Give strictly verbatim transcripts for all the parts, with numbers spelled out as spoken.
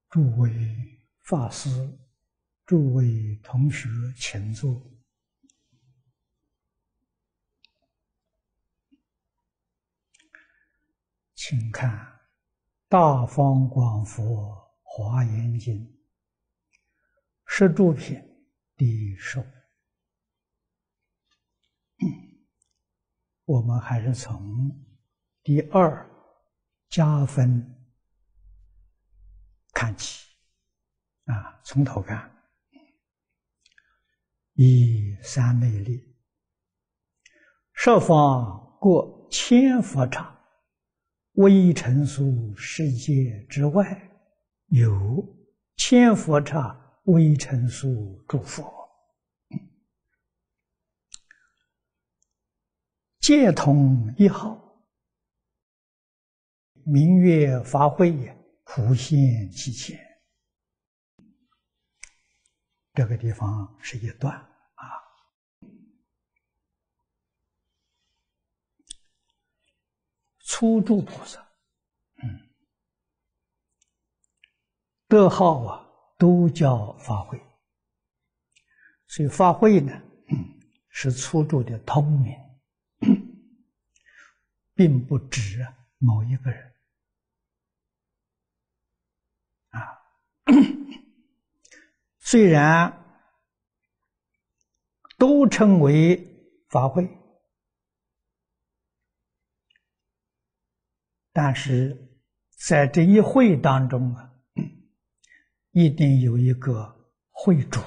诸位法师、诸位同学，请坐。请看《大方广佛华严经》十住品第十五。我们还是从第二加分看起，啊，从头看。以三昧力，十方过千佛刹，微尘数世界之外，有千佛刹微尘数诸佛，皆同一号，明月法会普现其前。这个地方是一段啊。初住菩萨，嗯，德号啊，都叫法会，所以法会呢，嗯，是初住的通名，并不指某一个人啊。虽然都称为法会，但是在这一会当中啊，一定有一个会主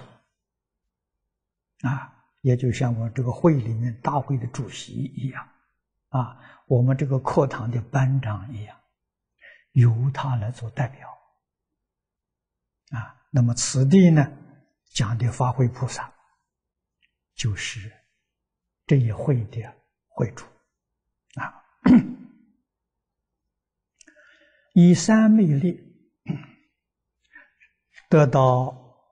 啊，也就像我这个会里面大会的主席一样啊，我们这个课堂的班长一样，由他来做代表啊。那么此地呢，讲的法会菩萨，就是这一会的会主啊。以三昧力得到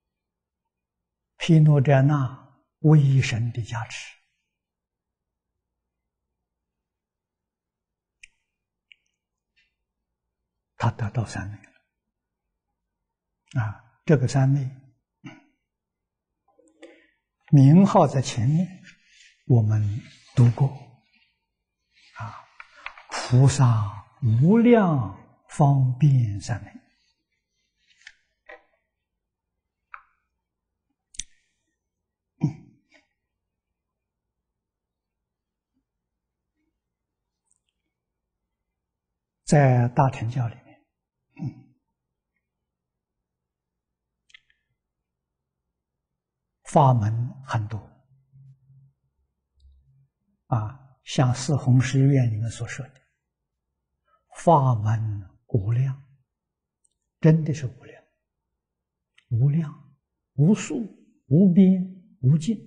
毗卢遮那威神的加持，他得到三昧了啊。这个三昧名号在前面我们读过啊，菩萨无量方便三昧。在大乘教里面，嗯，法门很多啊，像四弘誓愿里面所说的，法门无量，真的是无量，无量、无数、无边、无尽。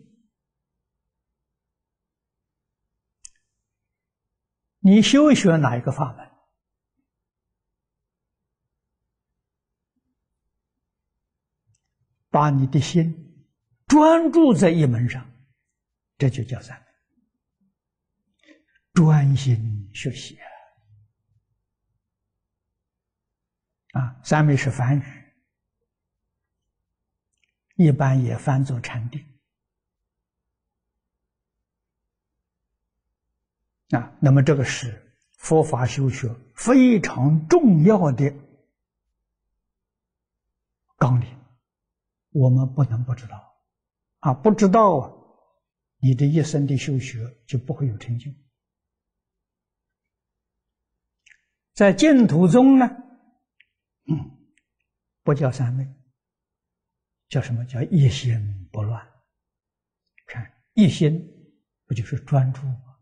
你修学哪一个法门，把你的心专注在一门上，这就叫三昧。专心学习啊，三昧是梵语，一般也翻作禅定啊。那么这个是佛法修学非常重要的纲领，我们不能不知道啊！不知道啊，你的一生的修学就不会有成就。在净土中呢，嗯，不叫三昧，叫什么？叫一心不乱。看一心，不就是专注吗？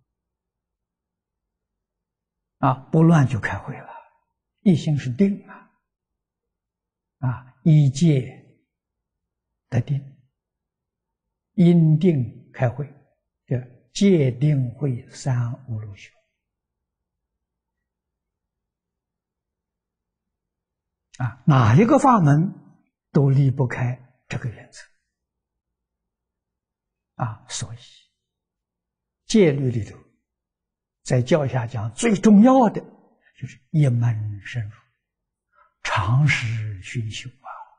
啊，不乱就开会了。一心是定啊，啊，一戒得定，因定开会，叫戒定慧三无漏学。啊，哪一个法门都离不开这个原则啊，所以戒律里头，在教下讲最重要的就是一门深入， 常时熏修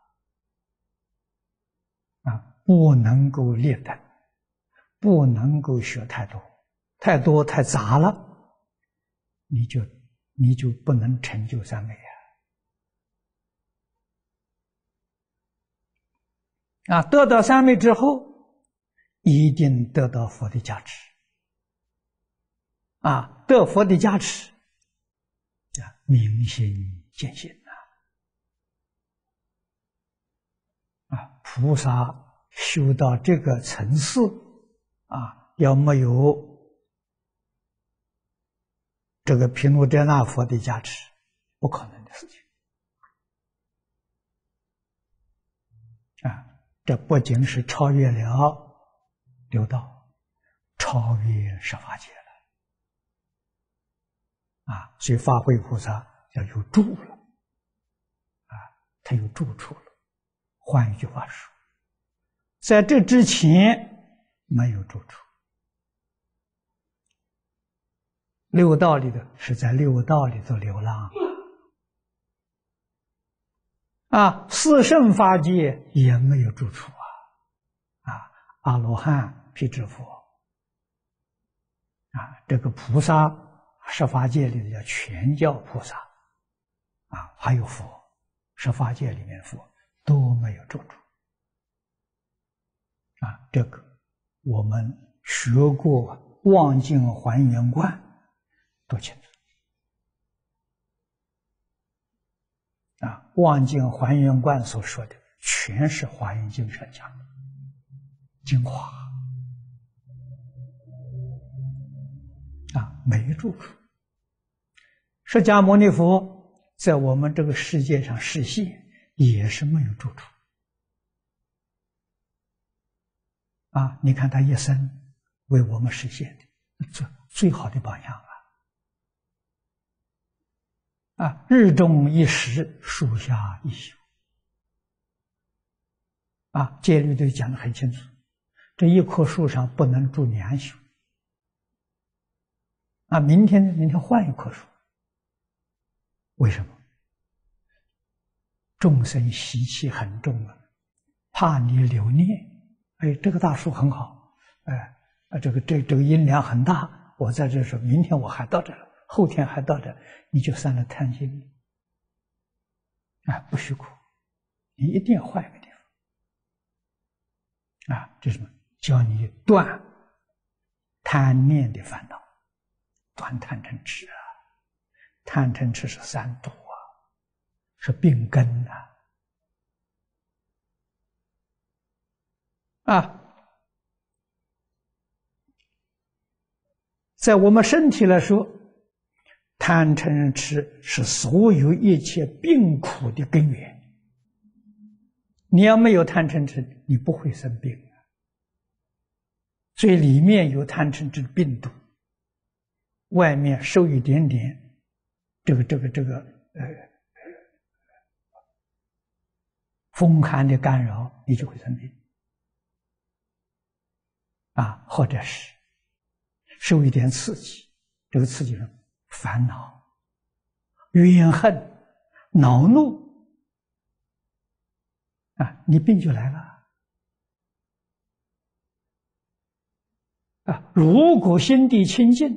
啊，啊，不能够劣等，不能够学太多，太多太杂了，你就你就不能成就三昧啊！啊，得到三昧之后，一定得到佛的加持啊！得佛的加持，啊，明心见性啊！啊，菩萨修到这个层次啊，要没有这个毗卢遮那佛的加持，不可能的事情啊！这不仅是超越了六道，超越十法界了啊！所以法会菩萨要有住了啊，他有住处了。换一句话说，在这之前没有住处。六道里的是在六道里头流浪啊，四圣法界也没有住处啊，啊，阿罗汉、辟支佛啊，这个菩萨十法界里的叫全教菩萨啊，还有佛，十法界里面佛都没有住处啊，这个我们学过《望境还原观》都清楚啊，《望境还原观》所说的全是华严经上讲的精华啊，没住处。释迦牟尼佛在我们这个世界上示现，也是没有住处啊！你看他一生为我们实现的最最好的榜样啊！啊，日中一时，树下一宿啊，戒律都讲得很清楚，这一棵树上不能住两宿啊！明天明天换一棵树，为什么？众生习气很重啊，怕你留念。哎，这个大树很好，哎，这个这这个阴凉很大，我在这说，明天我还到这了，后天还到这，你就生了贪心，啊，不许苦，你一定要换一个地方，啊，这是什么？教你断贪念的烦恼，断贪嗔痴啊，贪嗔痴是三毒啊，是病根呐，啊。啊，在我们身体来说，贪嗔痴是所有一切病苦的根源。你要没有贪嗔痴，你不会生病啊。所以里面有贪嗔痴的病毒，外面受一点点这个这个这个呃风寒的干扰，你就会生病啊，或者是受一点刺激，这个刺激是烦恼、怨恨、恼怒啊，你病就来了啊！如果心地清净，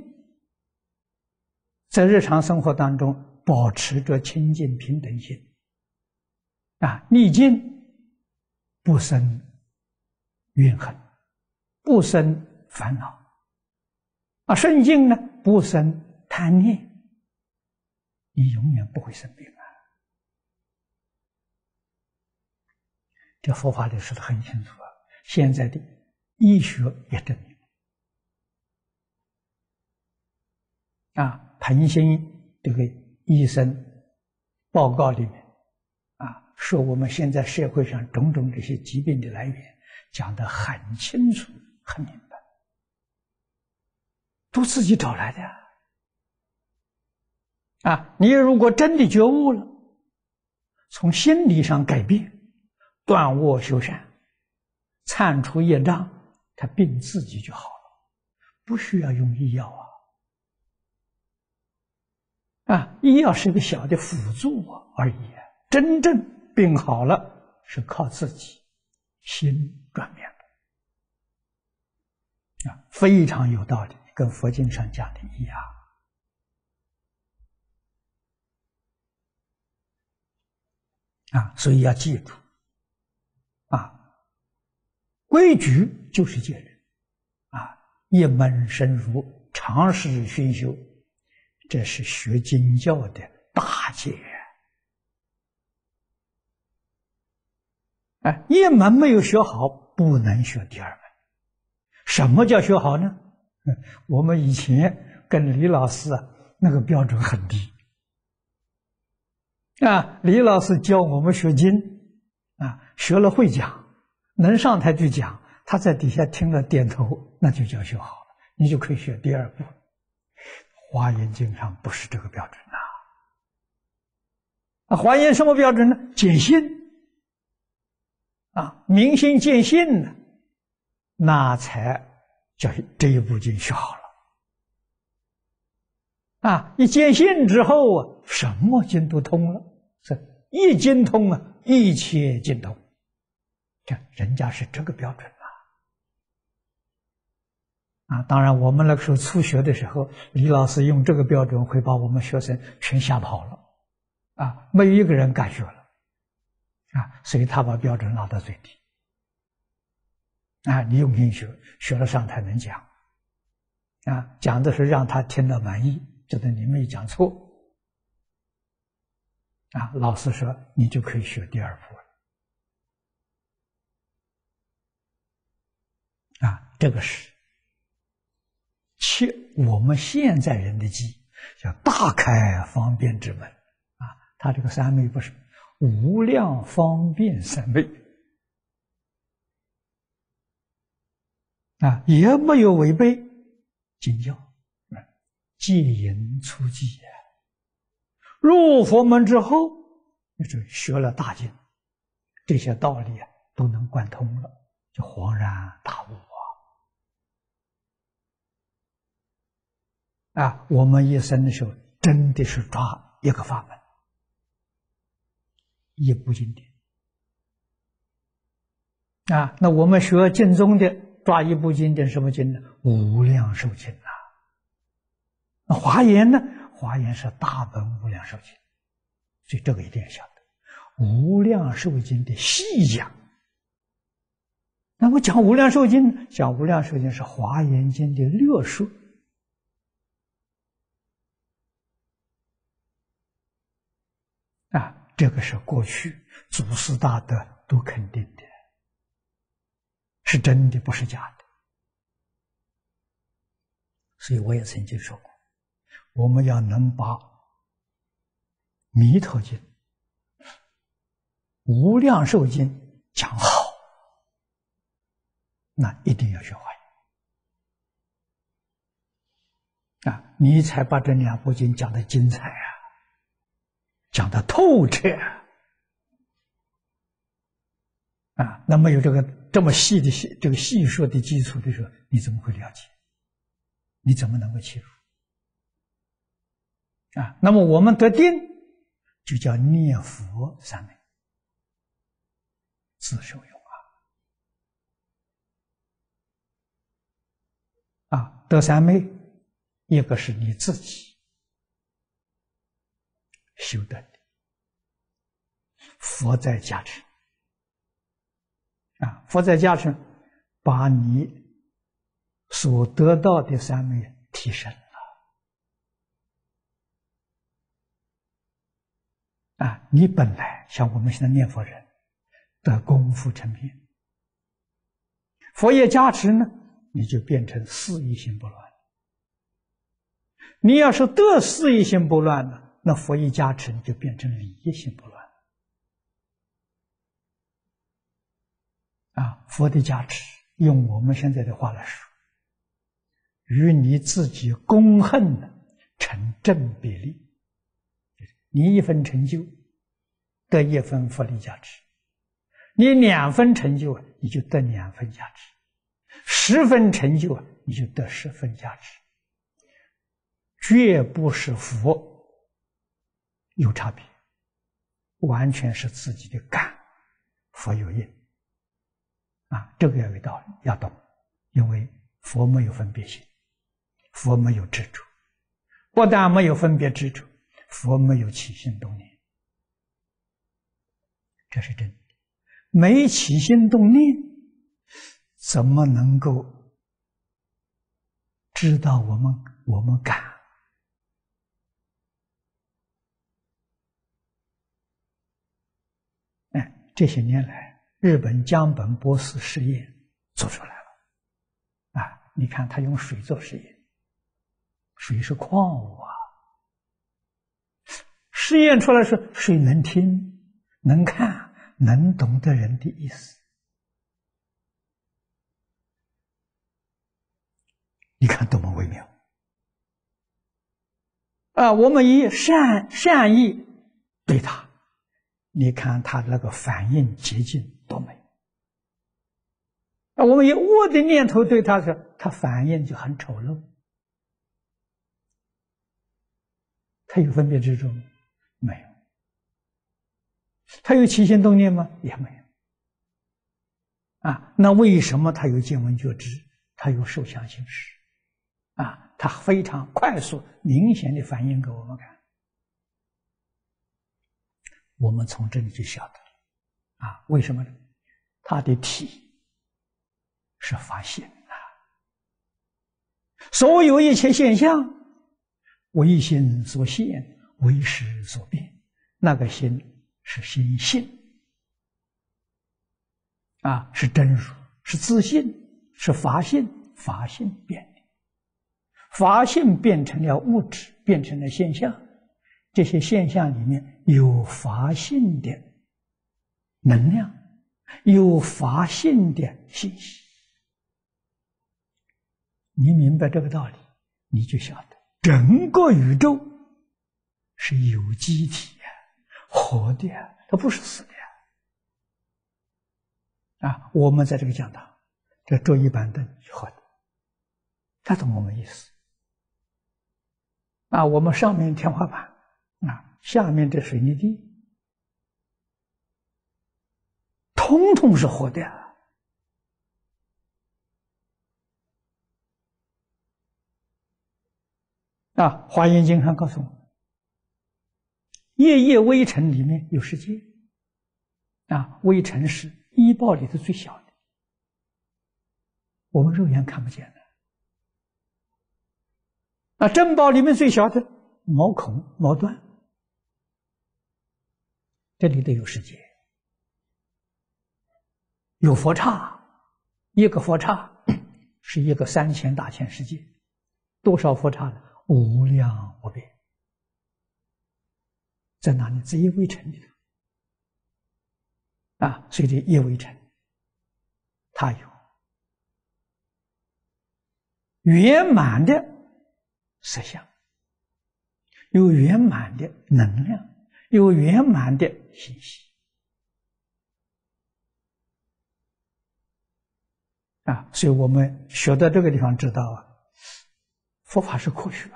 在日常生活当中保持着清净平等心啊，逆境不生怨恨，不生烦恼啊，顺境呢不生贪念，你永远不会生病啊！这佛法里说的很清楚啊，现在的医学也证明啊，彭新这个医生报告里面啊，说我们现在社会上种种这些疾病的来源讲得很清楚很明白，都自己找来的啊！你如果真的觉悟了，从心理上改变，断恶修善，铲除业障，他病自己就好了，不需要用医药啊！啊，医药是个小的辅助而已， 真正病好了是靠自己心转变的啊，非常有道理，跟佛经上讲的一样啊，所以要记住啊，规矩就是戒人啊，一门深入，长时熏修，这是学经教的大戒。哎，一门没有学好，不能学第二门。什么叫学好呢？我们以前跟李老师啊，那个标准很低啊。李老师教我们学经啊，学了会讲，能上台去讲，他在底下听了点头，那就叫学好了，你就可以学第二部。华严经上不是这个标准呐。啊，华严什么标准呢？见性啊，明心见性呢，那才叫这一部经学好了啊！一见性之后啊，什么经都通了，是一经通啊，一切经通。这人家是这个标准啊！啊，当然我们那个时候初学的时候，李老师用这个标准会把我们学生全吓跑了啊，没有一个人敢学了。啊，所以他把标准拉到最低。啊，你用心学，学了上台能讲。啊，讲的是让他听得满意，觉得你没讲错。啊，老师说你就可以学第二部了。啊，这个是切我们现在人的机，叫大开方便之门。啊，他这个三昧不是无量方便三昧啊，也没有违背经教，戒淫出寂啊。入佛门之后，就是学了大经，这些道理啊都能贯通了，就恍然大悟啊！啊，我们一生的时候真的是抓一个法门。一部经典啊，那我们学经宗的抓一部经典，什么经呢？无量寿经啊。那华严呢？华严是大本无量寿经，所以这个一定要晓得。无量寿经的细讲，那么讲无量寿经，讲无量寿经是华严经的略说。啊，这个是过去祖师大德都肯定的，是真的，不是假的。所以我也曾经说过，我们要能把《弥陀经》《无量寿经》讲好，那一定要学华严啊，你才把这两部经讲得精彩啊，讲得透彻啊！那么有这个这么细的这个细说的基础的时候，你怎么会了解？你怎么能够切入啊？那么我们得定，就叫念佛三昧，自受用啊！啊，得三昧，一个是你自己修得的，佛在加持啊，佛在加持，把你所得到的三昧提升了啊！你本来像我们现在念佛人的功夫成片，佛业加持呢，你就变成四意心不乱。你要是得四意心不乱呢，那佛业加持你就变成理业心不乱啊！佛的加持，用我们现在的话来说，与你自己功恨呢成正比例。你一分成就，得一分佛力加持；你两分成就，你就得两分加持；十分成就，你就得十分加持。绝不是佛有差别， 完全是自己的感，佛有因啊，这个要有道理，要懂，因为佛没有分别心，佛没有执着，不但没有分别执着，佛没有起心动念，这是真的。没起心动念，怎么能够知道我们我们感？哎，这些年来，日本江本博士实验做出来了啊！你看他用水做实验，水是矿物啊，实验出来是水能听、能看、能懂的人的意思。你看多么微妙啊！我们以善善意对他，你看他那个反应捷径多美啊！我们以恶的念头对他时，他反应就很丑陋。他有分别执着吗？没有。他有起心动念吗？也没有。啊，那为什么他有见闻觉知？他有受想行识。啊，他非常快速、明显的反应给我们看，我们从这里就晓得了。啊，为什么呢？他的体是发现啊，所有一切现象，唯心所现，唯识所变，那个心是心性，啊，是真如，是自信，是法性，法性变。法性变成了物质，变成了现象，这些现象里面有法性的能量，有法性的信息。你明白这个道理，你就晓得整个宇宙是有机体啊，活的啊，它不是死的啊。啊，我们在这个讲堂，这桌椅板凳是活的，他懂我们意思。啊，我们上面天花板，啊，下面这水泥地，通通是活的。啊，《华严经》上告诉我们，夜夜微尘里面有世界。啊，微尘是一报里头最小的，我们肉眼看不见的。那正报里面最小的毛孔、毛段，这里头有世界，有佛刹，一个佛刹是一个三千大千世界，多少佛刹呢？无量无边，在哪里？在一微尘里头啊，所以这一微尘，它有圆满的色相，有圆满的能量，有圆满的信息啊！所以我们学到这个地方知道啊，佛法是科学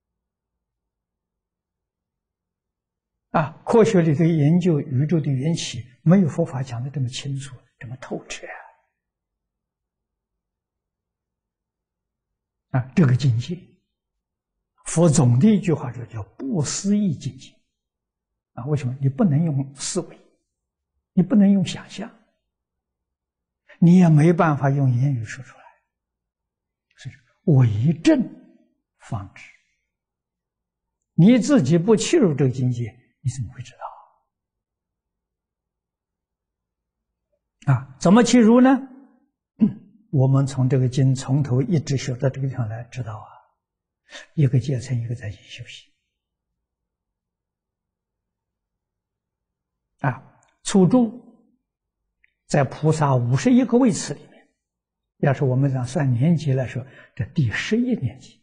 啊！啊，科学里头研究宇宙的缘起，没有佛法讲的这么清楚，这么透彻啊！啊，这个境界。佛总的一句话就叫不思议境界啊！为什么？你不能用思维，你不能用想象，你也没办法用言语说出来，所以为证方知。你自己不切入这个境界，你怎么会知道啊？怎么切入呢？嗯、我们从这个经从头一直学到这个地方来，知道啊。一个阶层一个在修行啊，初住在菩萨五十一个位次里面，要是我们讲算年级来说，这第十一年级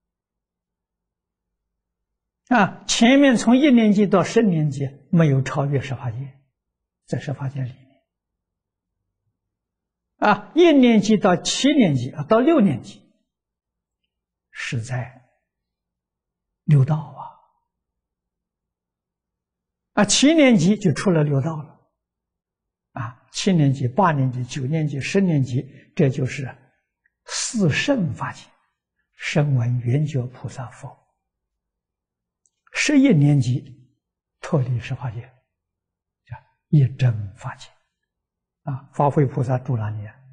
啊，前面从一年级到十年级没有超越十法界，在十法界里面啊，一年级到七年级啊，到六年级。是在六道啊， 啊，七年级就出了六道了。啊，七年级、八年级、九年级、十年级，这就是四圣法界，声闻缘觉菩萨佛。十一年级脱离十法界，叫一真法界。啊，法会菩萨住哪里啊？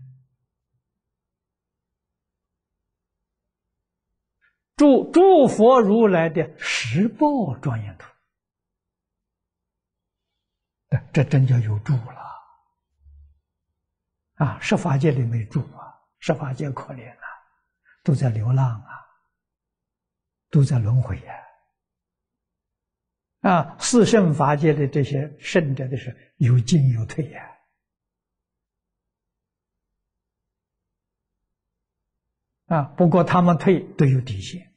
住诸佛如来的十报庄严土。这真叫有住了。啊，十法界里没住啊，十法界可怜啊，都在流浪啊，都在轮回呀。啊，四圣法界的这些圣者的是有进有退呀。啊，不过他们退都有底线。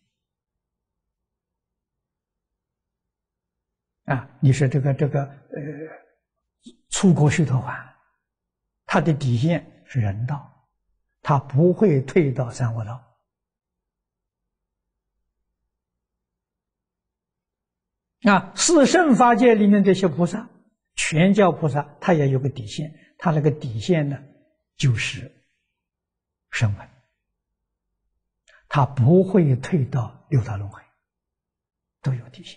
啊，你说这个这个呃，出国须陀洹。他的底线是人道，他不会退到三恶道。啊，四圣法界里面这些菩萨，全教菩萨，他也有个底线，他那个底线呢，就是声闻，他不会退到六道轮回，都有底线。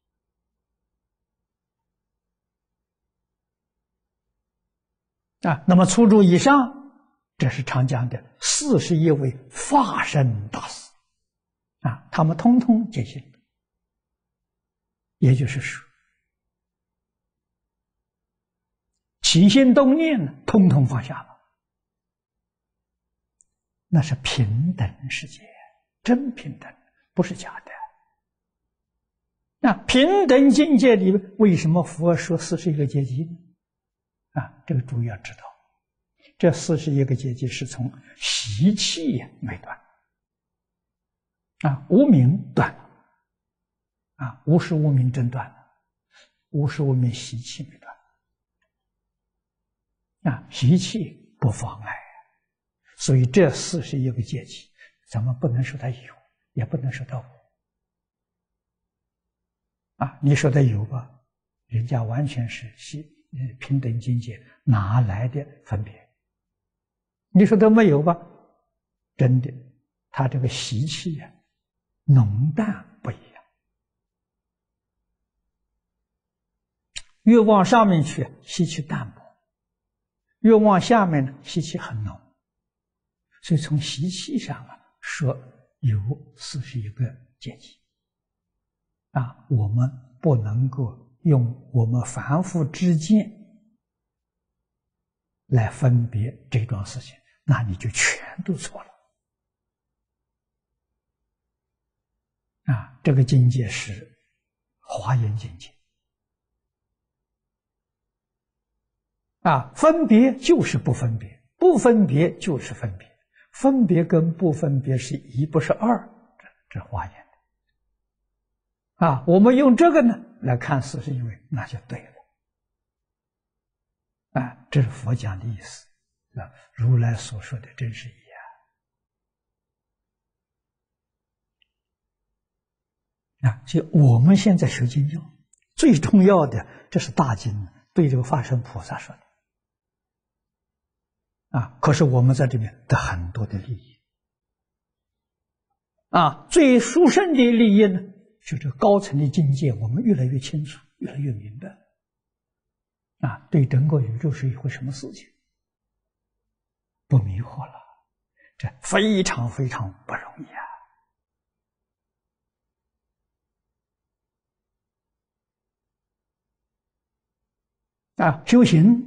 啊，那么初住以上，这是常讲的四十一位法身大士，啊，他们通通见性，也就是说，起心动念呢，通通放下了，那是平等世界，真平等，不是假的。那平等境界里，为什么佛说四十一个阶级呢？啊，这个注意要知道，这四十一个阶级是从习气没断，啊，无明断了，啊，无始无明真断了，无始无明习气没断，啊，习气不妨碍，所以这四十一个阶级，咱们不能说它有，也不能说它无，啊，你说它有吧，人家完全是习。平等境界哪来的分别？你说都没有吧？真的，他这个习气呀、啊，浓淡不一样。越往上面去，习气淡薄；越往下面呢，习气很浓。所以从习气上啊，说有四十一个阶级啊，我们不能够用我们凡夫之见来分别这桩事情，那你就全都错了。啊，这个境界是华严境界。啊，分别就是不分别，不分别就是分别，分别跟不分别是一不是二，这这华严的。啊，我们用这个呢来看四十一位，那就对了。啊，这是佛讲的意思。啊，如来所说的真是一样。啊，所以我们现在学经教，最重要的，这是大经，对这个法身菩萨说的。啊，可是我们在这边得很多的利益。啊，最殊胜的利益呢，就这个高层的境界，我们越来越清楚，越来越明白。啊，对整个宇宙是一回什么事情，不迷惑了，这非常非常不容易啊！啊，修行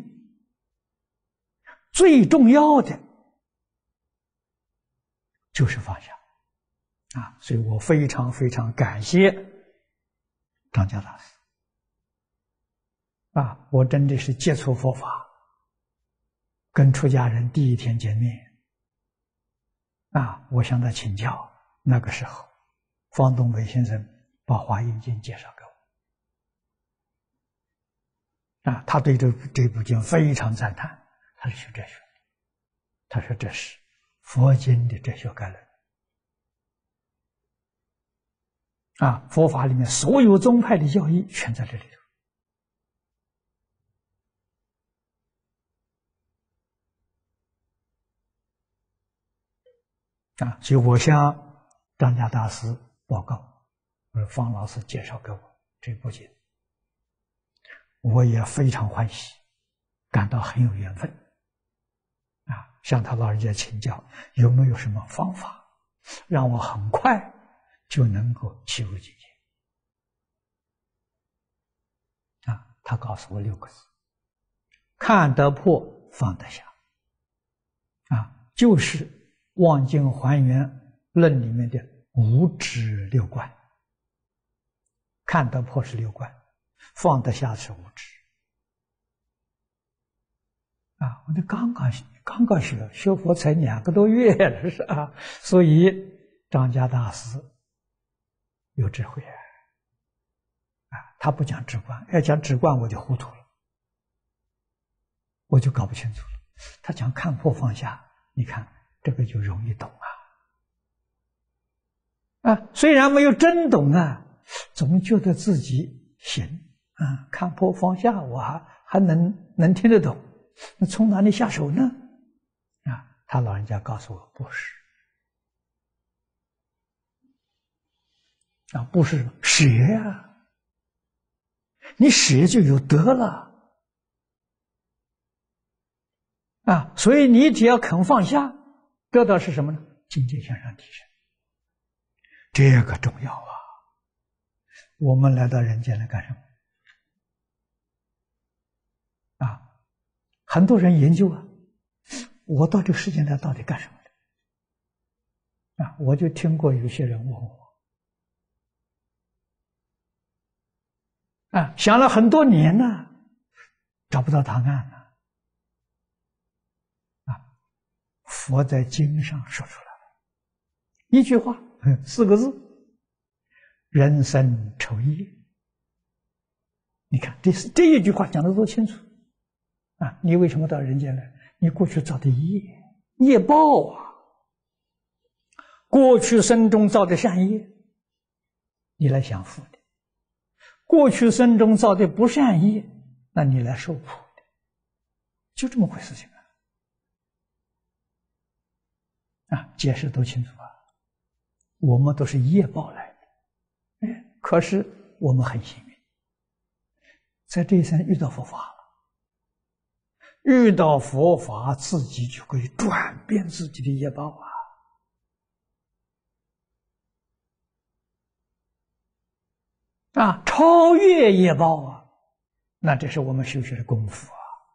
最重要的就是放下啊！所以我非常非常感谢张家大师啊！我真的是接触佛法，跟出家人第一天见面啊，我向他请教。那个时候，方东梅先生把《华严经》介绍给我啊，他对这这部经非常赞叹。他是学哲学，他说这是佛经的哲学概论啊，佛法里面所有宗派的教义全在这里头啊，所以我向张家大师报告，我说方老师介绍给我这部经，我也非常欢喜，感到很有缘分。啊，向他老人家请教有没有什么方法，让我很快就能够起入境界。啊，他告诉我六个字：看得破，放得下。啊，就是《望经还原论》里面的五指六观。看得破是六观，放得下是五指。啊，我就刚刚刚刚学学佛才两个多月了，是啊，所以张家大师有智慧啊，啊，他不讲直观，要讲直观我就糊涂了，我就搞不清楚了。他讲看破放下，你看这个就容易懂啊，啊，虽然没有真懂啊，总觉得自己行啊，看破放下，我还还能能听得懂。那从哪里下手呢？啊，他老人家告诉我，不是啊，不是舍呀，你舍就有得了啊，所以你只要肯放下，得到是什么呢？境界向上提升，这个重要啊！我们来到人间来干什么？啊？很多人研究啊，我到这个世界来到底干什么的？啊，我就听过有些人问我，啊，想了很多年了，找不到答案了。啊，佛在经上说出来了，一句话，四个字：人生愁业。你看，这是这一句话讲得多清楚。啊，你为什么到人间来？你过去造的业，业报啊！过去生中造的善业，你来享福的；过去生中造的不善业，那你来受苦的，就这么回事情啊！啊，解释都清楚啊！我们都是业报来的，哎，可是我们很幸运，在这一生遇到佛法了。遇到佛法，自己就可以转变自己的业报啊！啊，超越业报啊！那这是我们修学的功夫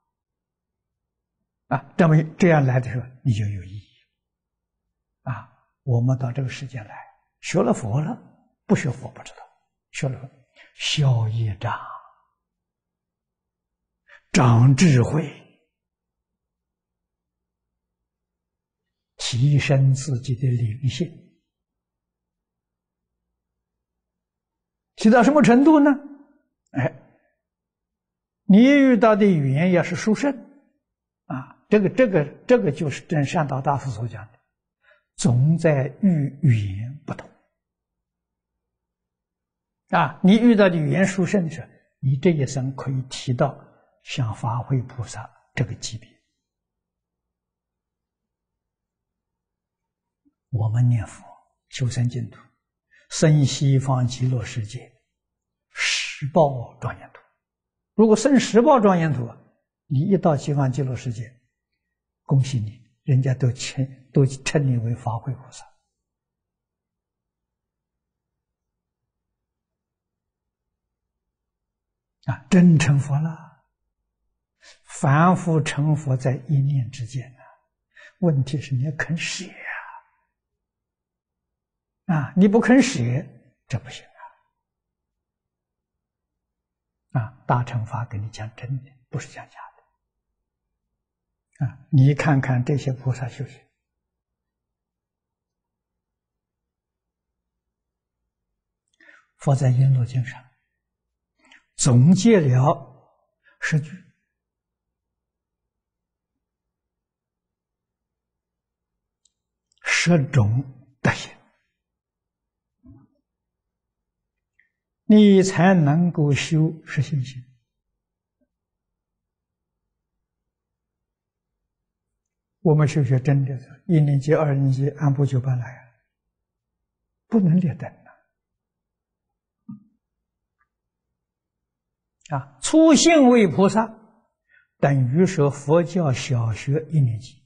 啊！啊，这么这样来的时候，你就有意义啊！我们到这个世界来，学了佛了，不学佛不知道，学了消业障，长智慧。提升自己的灵性，提到什么程度呢？哎，你遇到的语言要是殊胜啊，这个这个这个就是真善导大师所讲的，总在遇语言不同啊。你遇到的语言殊胜的时候，你这一生可以提到像法会菩萨这个级别。我们念佛求生净土，生西方极乐世界十报庄严土。如果生十报庄严土，你一到西方极乐世界，恭喜你，人家都称都称你为法会菩萨啊，真成佛了。凡夫成佛在一念之间啊，问题是你要肯舍呀。啊，你不肯舍，这不行啊！啊，大乘法跟你讲真的，不是讲假的。啊，你看看这些菩萨修行，佛在《璎珞经》上总结了十句，十种德行。你才能够修实信心。 我们修学真的是一年级、二年级按部就班来，不能劣等啊！啊，初信位菩萨等于说佛教小学一年级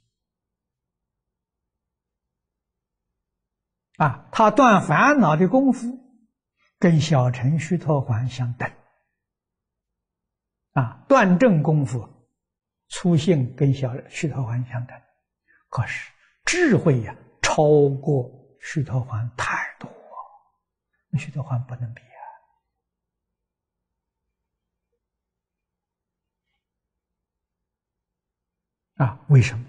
啊，他断烦恼的功夫跟小乘须陀洹相等啊，断正功夫初信跟小须陀洹相等，可是智慧呀、啊、超过须陀洹太多，那须陀洹不能比啊！啊，为什么？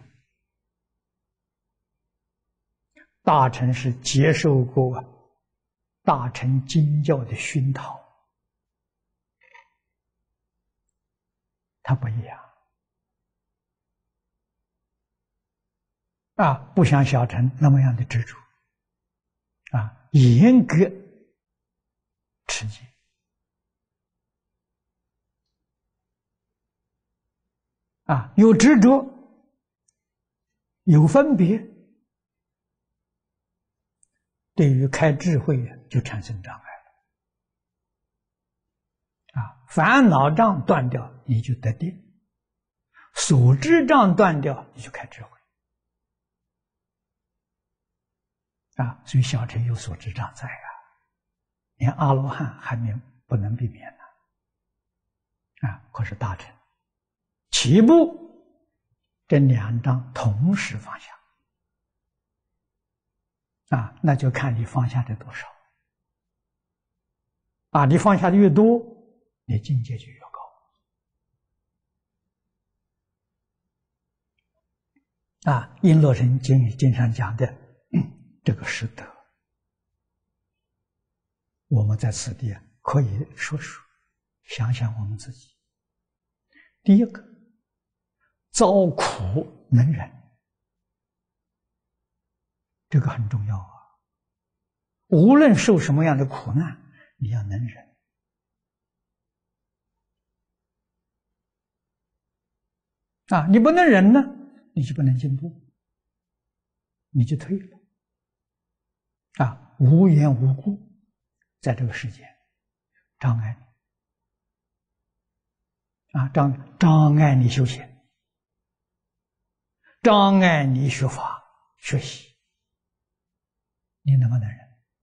大乘是接受过大乘经教的熏陶，它不一样啊，不像小乘那么样的执着啊，严格持戒啊，有执着，有分别，对于开智慧就产生障碍了啊！烦恼障断掉，你就得定；所知障断掉，你就开智慧啊！所以小乘有所知障在啊，连阿罗汉还没不能避免呢啊！可是大乘起步这两障同时放下啊，那就看你放下的多少啊！你放下的越多，你境界就越高啊！璎珞神经经上讲的、嗯、这个是德，我们在此地可以说说，想想我们自己。第一个，遭苦能忍，这个很重要啊！无论受什么样的苦难，你要能忍啊！你不能忍呢，你就不能进步，你就退了啊！无缘无故在这个世间障碍你啊，障障碍你修行，障碍你学法学习，你能不能忍？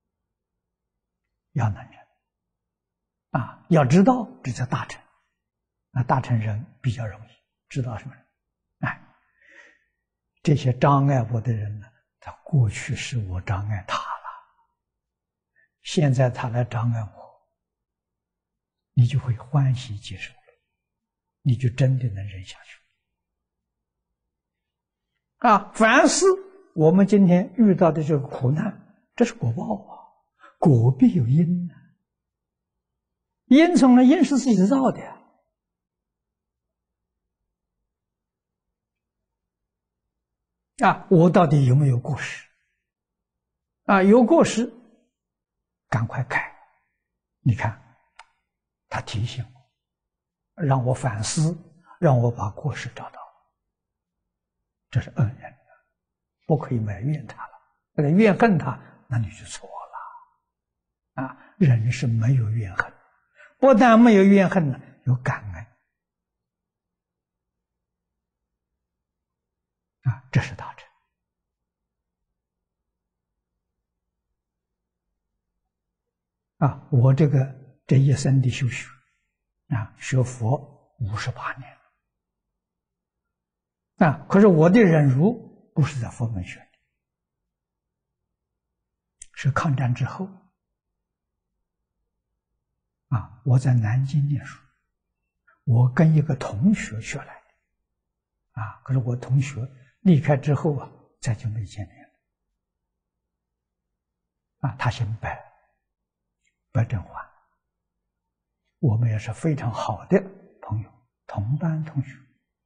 要能忍啊！要知道这叫大乘啊，大乘人比较容易知道什么人？哎，这些障碍我的人呢，他过去是我障碍他了，现在他来障碍我，你就会欢喜接受了，你就真的能忍下去啊！凡是我们今天遇到的这个苦难，这是果报啊，果必有因啊，因从来因是自己造的啊！我到底有没有过失啊？有过失，赶快改。你看，他提醒我，让我反思，让我把过失找到，这是恩人，不可以埋怨他了。怨恨他，那你就错了啊！人是没有怨恨，不但没有怨恨呢，有感恩啊，这是大乘啊！我这个这一生的修学啊，学佛五十八年了啊，可是我的忍辱不是在佛门学的，是抗战之后啊，我在南京念书，我跟一个同学学来的啊，可是我同学离开之后啊，再就没见面了啊，他姓白，白振华，我们也是非常好的朋友，同班同学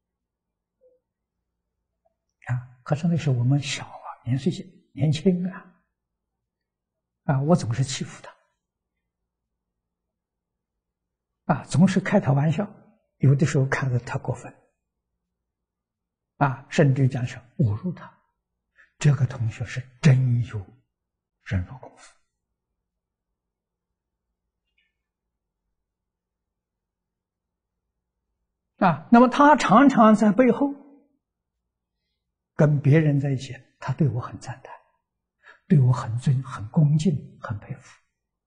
啊。可是那时候我们小啊，年岁小，年轻啊，啊，我总是欺负他，啊，总是开他玩笑，有的时候看着他过分， 啊，甚至讲是侮辱他，这个同学是真有忍辱功夫啊。那么他常常在背后跟别人在一起，他对我很赞叹，对我很尊、很恭敬、很佩服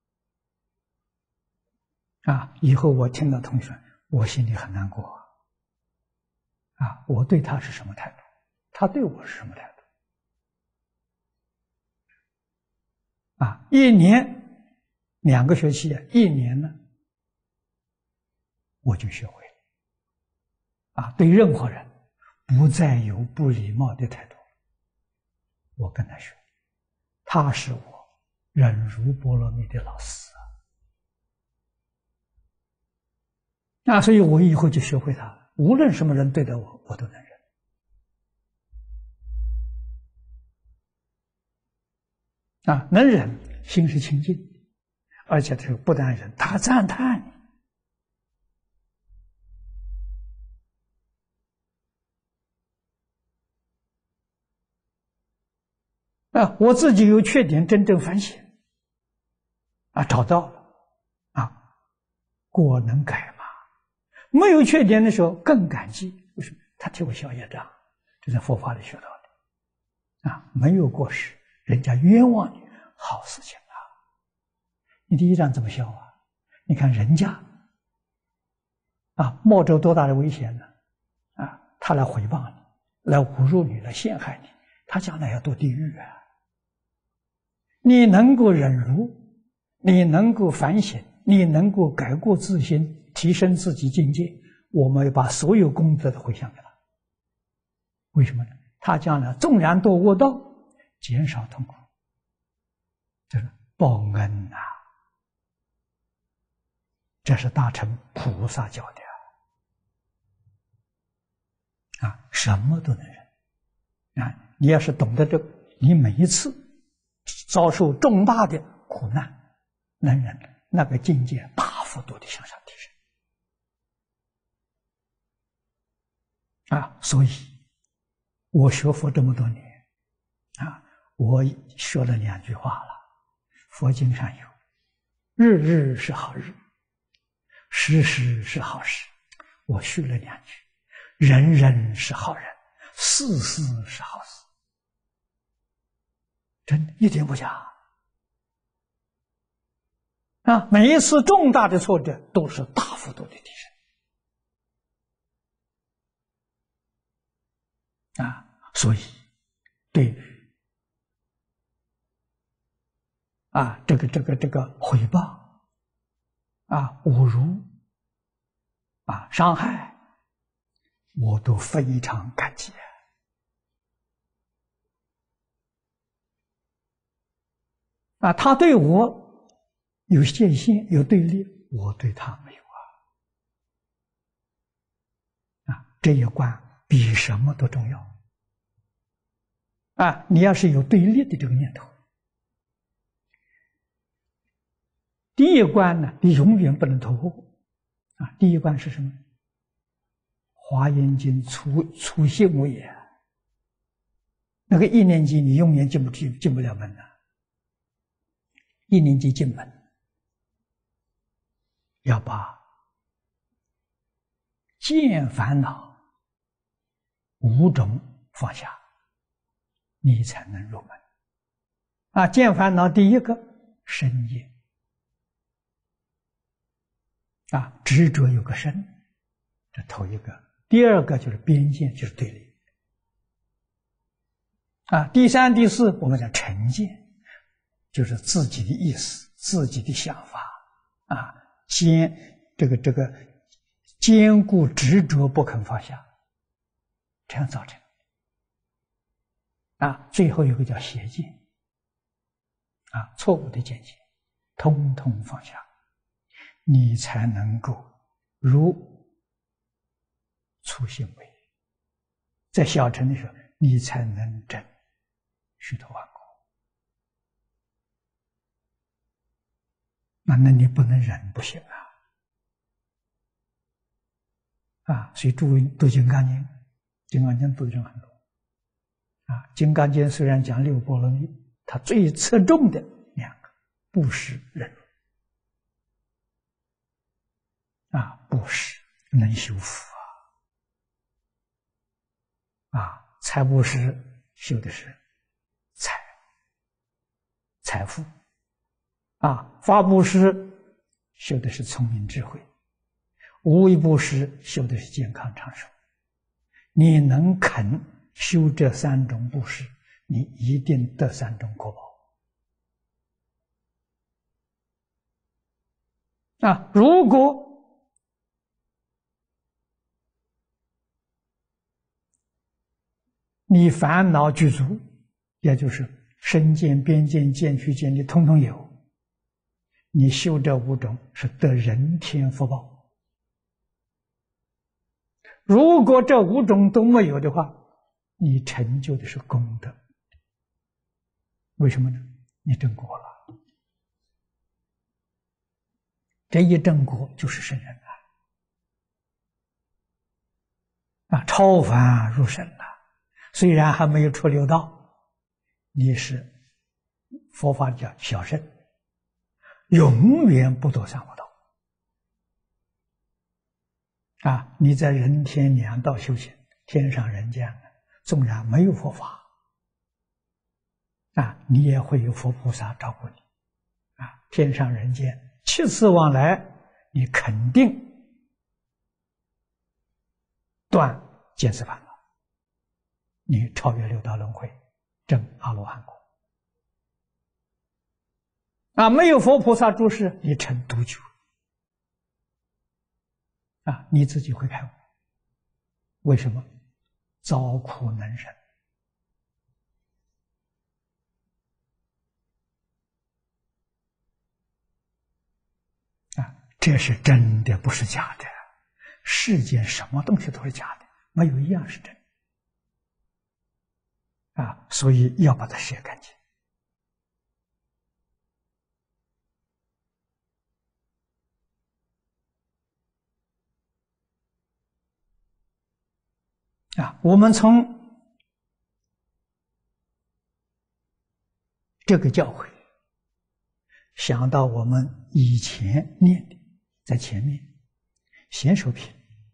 啊。以后我听到同学，我心里很难过啊。我对他是什么态度？他对我是什么态度？啊，一年两个学期，一年呢，我就学会了。啊，对任何人不再有不礼貌的态度。我跟他学，他是我忍辱波罗蜜的老师啊。啊，所以我以后就学会他，无论什么人对待我，我都能忍。啊，能忍，心是清净，而且他不但忍，他赞叹你。啊，我自己有缺点，真正反省，啊，找到了，啊，过能改嘛？没有缺点的时候更感激，为什么？他替我消业障，这在佛法里学到的，啊，没有过失，人家冤枉你，好事情啊！你第一障怎么消啊？你看人家，啊，冒着多大的危险呢？啊，他来诽谤你，来侮辱你，来陷害你，他将来要堕地狱啊！你能够忍辱，你能够反省，你能够改过自新，提升自己境界，我们要把所有功德都回向给他。为什么呢？他将来纵然堕恶道，减少痛苦，这是报恩呐、啊！这是大乘菩萨教的啊，什么都能忍啊！你要是懂得这个，你每一次遭受重大的苦难，能忍，那个境界大幅度的向上提升啊！所以，我学佛这么多年啊，我说了两句话了。佛经上有“日日是好日，时时是好时”，我续了两句：“人人是好人，事事是好事”，真一点不假。啊，每一次重大的挫折都是大幅度的提升啊，所以对于啊这个这个这个诽谤啊侮辱啊伤害，我都非常感激啊。他对我有界限，有对立，我对他没有啊。啊，这一关比什么都重要啊！你要是有对立的这个念头，第一关呢，你永远不能突破啊！第一关是什么？《华严经》初初信无也，那个一年级你永远进不进进不了门的，一年级进门。要把见烦恼五种放下，你才能入门啊！见烦恼第一个身业啊，执着有个身，这头一个；第二个就是边界，就是对立啊；第三、第四我们讲成见，就是自己的意思、自己的想法啊。坚这个这个坚固执着不肯放下，这样造成啊。最后有个叫邪见啊，错误的见解，通通放下，你才能够如初心为。在小乘的时候，你才能证虚陀洹果。那那你不能忍，不行啊！啊，所以诸位读经概念金刚经读的人很多啊。金刚经虽然讲六波罗蜜，它最侧重的两个：布施、忍辱。啊，布施能修福啊！啊，财布施修的是财财富啊，法布施修的是聪明智慧，无为布施修的是健康长寿。你能肯修这三种布施，你一定得三种果报啊！如果你烦恼具足，也就是身见、边见、见取见你通通有，你修这五种是得人天福报。如果这五种都没有的话，你成就的是功德。为什么呢？你证果了，这一证果就是圣人了啊，超凡入圣了。虽然还没有出六道，你是佛法叫小圣，永远不堕三恶道啊！你在人天两道修行，天上人间，纵然没有佛法啊，你也会有佛菩萨照顾你啊！天上人间七次往来，你肯定断见思烦恼。你超越六道轮回，证阿罗汉果啊！没有佛菩萨注释，你成独觉啊！你自己会开悟。为什么？遭苦能忍啊！这是真的，不是假的。世间什么东西都是假的，没有一样是真的。啊，所以要把它写干净。啊，我们从这个教诲想到我们以前念的，在前面贤首品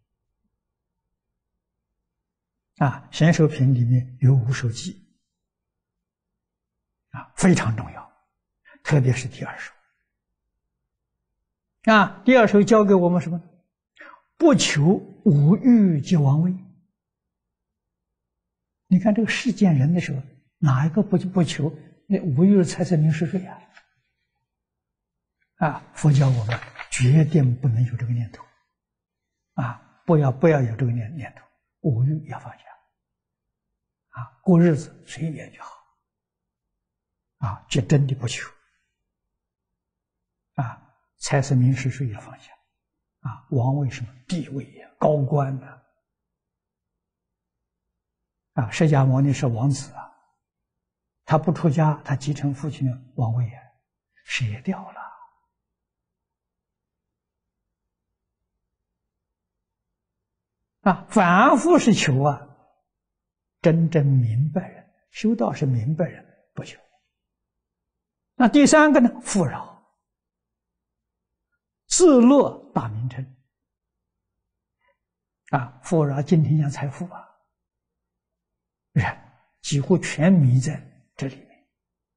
啊，贤首品里面有五首偈啊，非常重要，特别是第二首啊，第二首教给我们什么？不求五欲及王位。你看这个世间人的时候，哪一个不不求那五欲财色名食睡啊？啊，佛教我们决定不能有这个念头啊，不要不要有这个念念头，五欲要放下啊，过日子随缘就好啊，这真的不求啊，财色名食睡要放下啊，王位什么地位呀、高官呐、啊，啊，释迦牟尼是王子啊，他不出家，他继承父亲的王位啊，舍掉了。啊，反复是求啊，真正明白人，修道是明白人，不求。那第三个呢？富饶，自乐大名称啊，富饶今天讲财富啊，人几乎全迷在这里面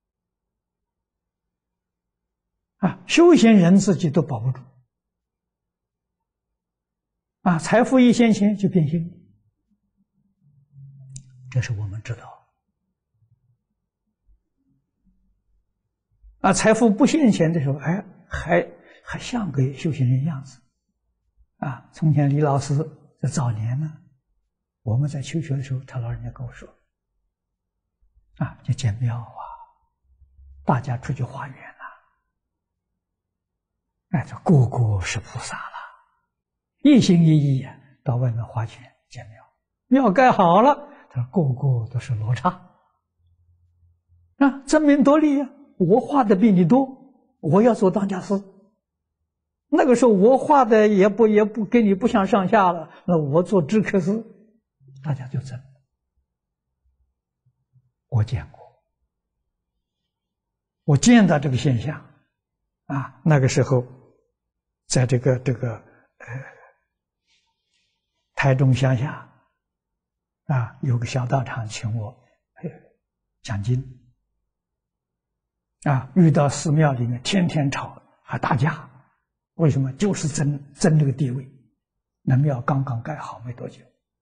啊，修行人自己都保不住。啊，财富一现前就变心，这是我们知道。啊，财富不现前的时候，哎，还还像个修行人样子。啊，从前李老师在早年呢，我们在求学的时候，他老人家跟我说，啊，就建庙啊，大家出去化缘呐，哎，这个个是菩萨了。一心一意啊，到外面花钱建庙，庙盖好了，他说个个都是罗刹啊，争名夺利啊！我画的比你多，我要做当家师。那个时候我画的也不也不跟你不相上下了，那我做知客师大家就争。我见过，我见到这个现象啊，那个时候，在这个这个呃台中乡下啊，有个小道场请我呃讲经啊，遇到寺庙里面天天吵还打架，为什么？就是争争这个地位。那庙刚刚盖好没多久。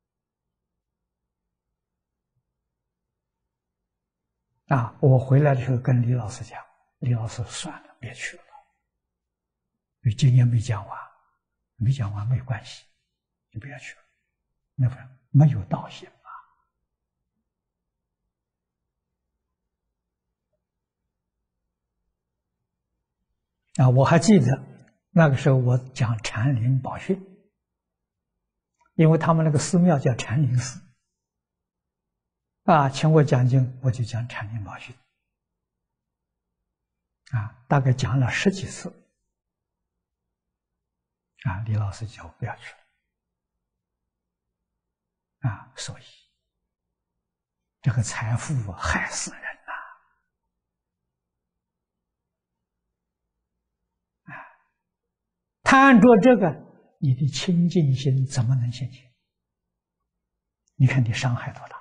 啊！我回来的时候跟李老师讲，李老师算了，别去了，你经验没讲完，没讲完没关系，你不要去了，那不没有道行嘛。啊，我还记得那个时候我讲禅林宝训，因为他们那个寺庙叫禅林寺。啊，请我讲经，我就讲禅林宝训，啊，大概讲了十几次，啊，李老师就不要去了，啊，所以这个财富害死人呐，啊，贪着这个，你的清净心怎么能现前？你看你伤害多大！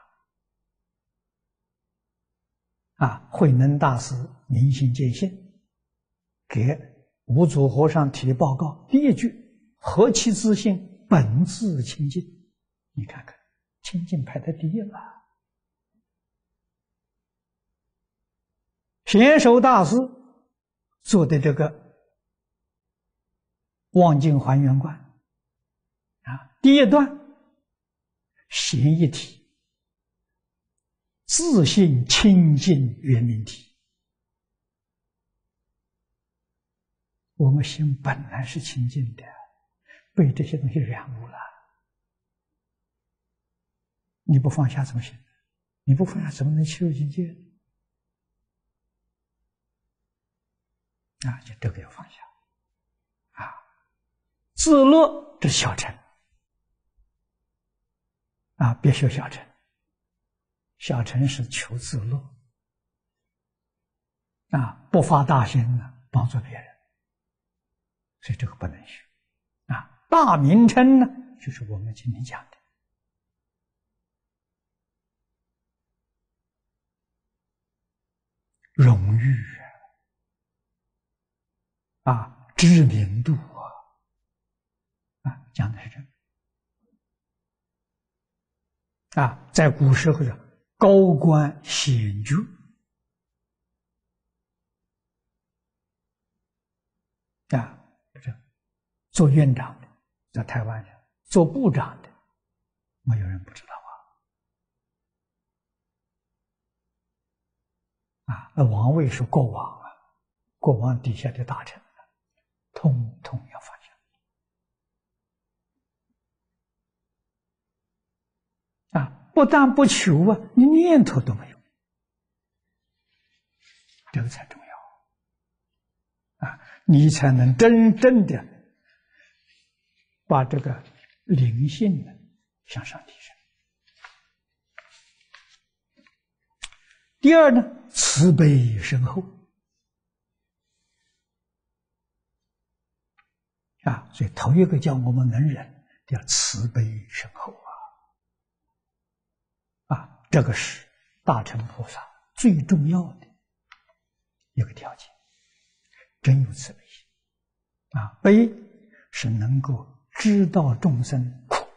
啊，慧能大师明心见性，给五祖和尚提的报告，第一句“何其自信，本自清净”，你看看，清净排在第一了。贤首大师做的这个望境还原观啊，第一段贤一体。自信清净圆明体，我们心本来是清净的，被这些东西染污了。你不放下怎么行？你不放下怎么能修境界？啊，就这个要放下。啊，自乐这是小乘，啊，别修小乘。小乘是求自乐，啊，不发大心呢，帮助别人，所以这个不能学。啊，大名称呢，就是我们今天讲的荣誉啊，知名度啊，啊，讲的是这个。啊，在古时候的高官显爵，啊，这做院长的，在台湾上做部长的，没有人不知道啊。啊，那王位是国王啊，国王底下的大臣，通通要放下。啊。不但不求啊，你念头都没有，这个才重要啊！你才能真正的把这个灵性呢向上提升。第二呢，慈悲深厚啊，所以头一个叫我们能忍，叫慈悲深厚。啊，这个是大乘菩萨最重要的一个条件，真有慈悲心啊！悲是能够知道众生苦，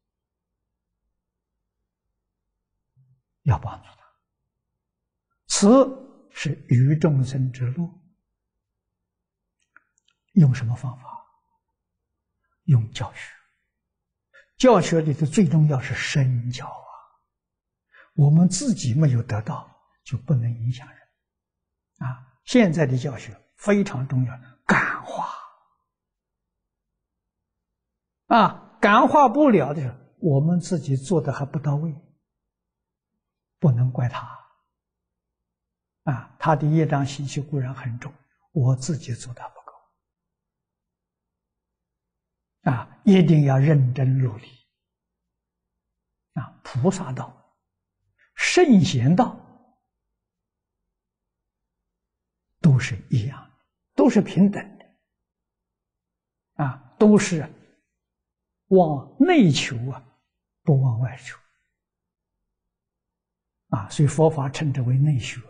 要帮助他；慈是于众生之乐，用什么方法？用教学。教学里头最重要是身教啊。我们自己没有得到，就不能影响人啊！现在的教学非常重要，感化啊，感化不了的时候，我们自己做的还不到位，不能怪他啊！他的业障习气固然很重，我自己做的不够啊！一定要认真努力啊，菩萨道、圣贤道都是一样的，都是平等的，啊，都是往内求啊，不往外求，啊，所以佛法称之为内学。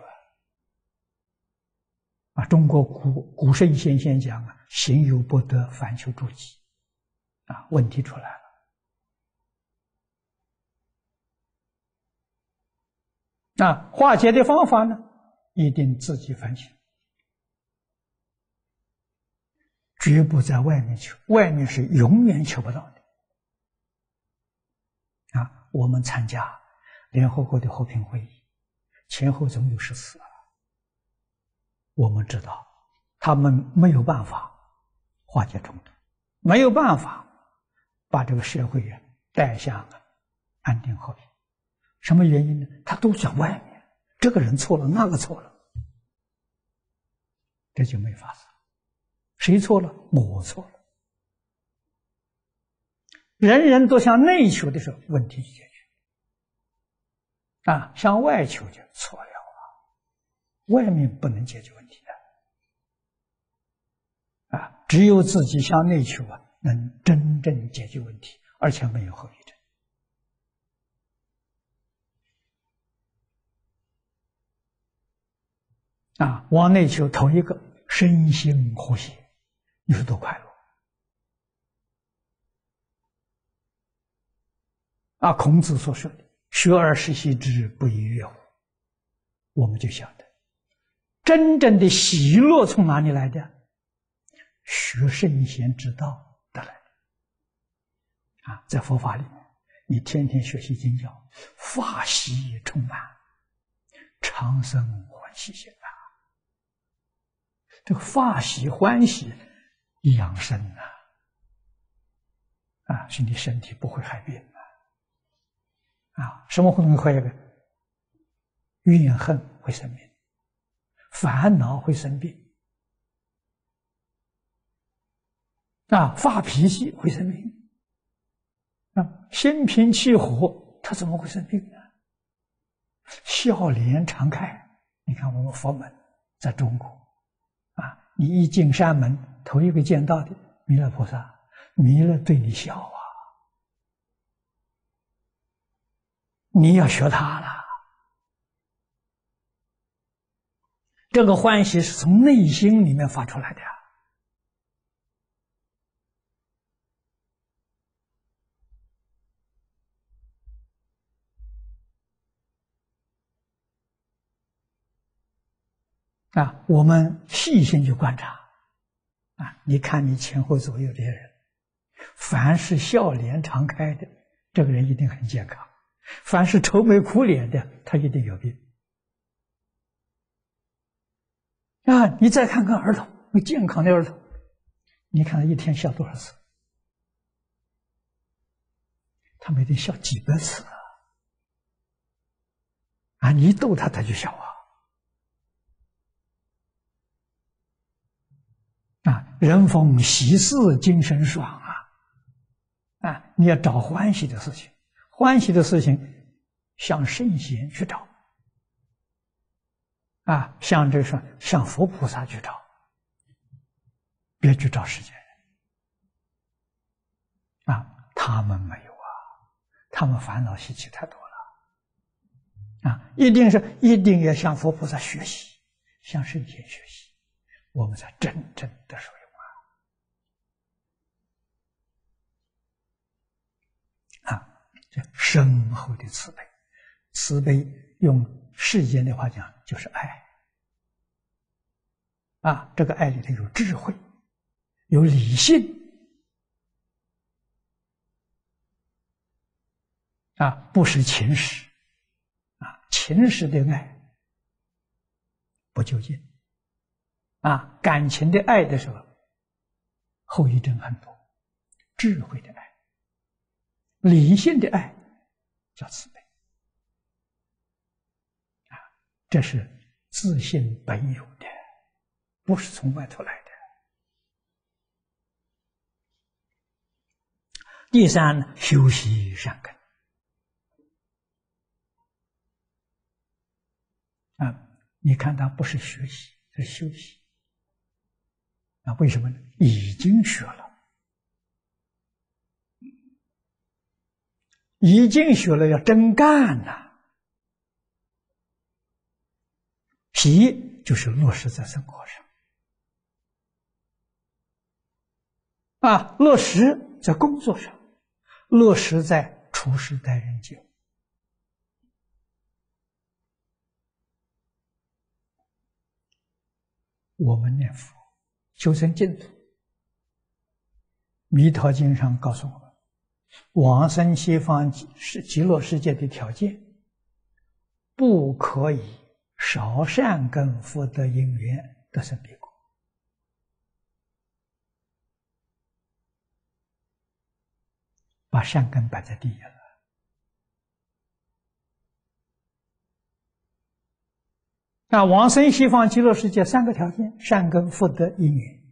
啊，中国古古圣先贤讲啊，行有不得，反求诸己，啊，问题出来了。那化解的方法呢，一定自己反省，绝不在外面求，外面是永远求不到的。啊，我们参加联合国的和平会议，前后总有十次啊。我们知道，他们没有办法化解冲突，没有办法把这个社会人带向安定和平。什么原因呢？他都讲外面，这个人错了，那个错了，这就没法子。谁错了？我错了。人人都向内求的时候，问题就解决。啊，向外求就错了啊！外面不能解决问题的。啊，只有自己向内求啊，能真正解决问题，而且没有后遗症。啊，往内求，头一个身心和谐，你说多快乐！啊，孔子所说的“学而时习之，不亦说乎”，我们就晓得，真正的喜乐从哪里来的？学圣贤之道得来的。啊，在佛法里面，你天天学习经教，法喜充满，长生欢喜心啊！这个法喜欢喜养生啊，啊，使你身体不会害病啊！啊，什么会能害病？怨恨会生病，烦恼会生病，啊，发脾气会生病，啊，心平气和，他怎么会生病呢？笑脸常开，你看我们佛门在中国，啊，你一进山门，头一个见到的弥勒菩萨，弥勒对你笑啊，你要学他了。这个欢喜是从内心里面发出来的呀。啊，我们细心去观察，啊，你看你前后左右这些人，凡是笑脸常开的，这个人一定很健康；凡是愁眉苦脸的，他一定有病。啊，你再看看儿童，那健康的儿童，你看他一天笑多少次？他每天笑几百次啊！啊，你一逗他，他就笑啊！啊，人逢喜事精神爽啊！啊，你要找欢喜的事情，欢喜的事情向圣贤去找，啊，向这个说向佛菩萨去找，别去找世间人，啊，他们没有啊，他们烦恼习气太多了，啊，一定是一定要向佛菩萨学习，向圣贤学习。我们才真正的受用啊！啊，这深厚的慈悲，慈悲用世间的话讲就是爱啊！这个爱里头有智慧，有理性啊，不是情识啊，情识的爱不究竟。啊，感情的爱的时候，后遗症很多；智慧的爱、理性的爱叫慈悲，啊，这是自性本有的，不是从外头来的。第三，修习善根， 啊，你看他不是学习，是修习。啊，为什么呢？已经学了，已经学了，要真干呐！习就是落实在生活上，啊，落实在工作上，落实在处事待人接物。我们念佛修成净土，弥陀经上告诉我们，往生西方是极乐世界的条件，不可以少善根福德因缘得生彼国。把善根摆在第一了。那往生西方极乐世界三个条件：善根、福德、因缘。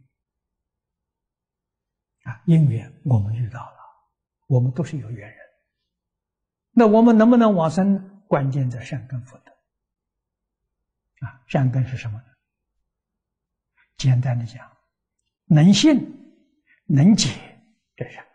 啊，因缘我们遇到了，我们都是有缘人。那我们能不能往生？关键在善根福德。啊，善根是什么呢？简单的讲，能信能解，这是善根。